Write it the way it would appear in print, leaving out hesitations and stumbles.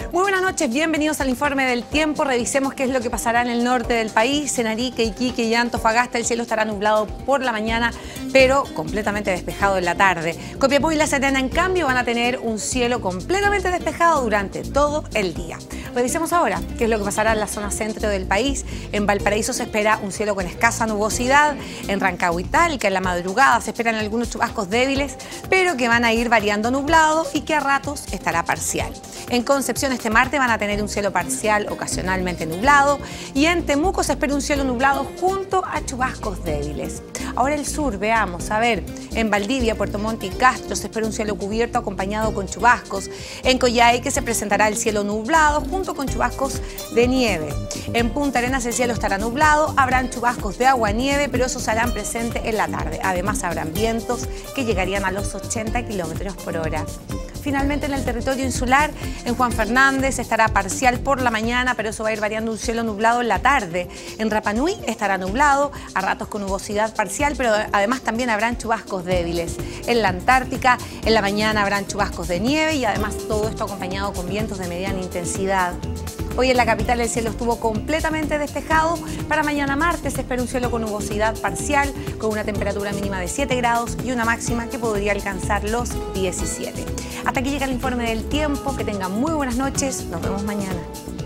Muy buenas noches, bienvenidos al informe del tiempo. Revisemos qué es lo que pasará en el norte del país. En Arica, Iquique y Antofagasta el cielo estará nublado por la mañana, pero completamente despejado en la tarde. Copiapó y La Serena, en cambio, van a tener un cielo completamente despejado durante todo el día. Revisemos ahora qué es lo que pasará en la zona centro del país. En Valparaíso se espera un cielo con escasa nubosidad. En Rancagua y Talca, en la madrugada, se esperan algunos chubascos débiles, pero que van a ir variando nublado y que a ratos estará parcial. En Concepción este martes van a tener un cielo parcial ocasionalmente nublado y en Temuco se espera un cielo nublado junto a chubascos débiles. Ahora el sur, veamos, a ver, en Valdivia, Puerto Montt y Castro se espera un cielo cubierto acompañado con chubascos. En Coyhaique se presentará el cielo nublado junto con chubascos de nieve. En Punta Arenas el cielo estará nublado, habrán chubascos de agua-nieve, pero esos se harán presentes en la tarde. Además habrán vientos que llegarían a los 80 km/h. Finalmente en el territorio insular, en Juan Fernández estará parcial por la mañana, pero eso va a ir variando un cielo nublado en la tarde. En Rapa Nui estará nublado, a ratos con nubosidad parcial, pero además también habrán chubascos débiles. En la Antártica, en la mañana habrán chubascos de nieve y además todo esto acompañado con vientos de mediana intensidad. Hoy en la capital el cielo estuvo completamente despejado. Para mañana martes se espera un cielo con nubosidad parcial, con una temperatura mínima de 7 grados y una máxima que podría alcanzar los 17. Hasta aquí llega el informe del tiempo. Que tengan muy buenas noches. Nos vemos mañana.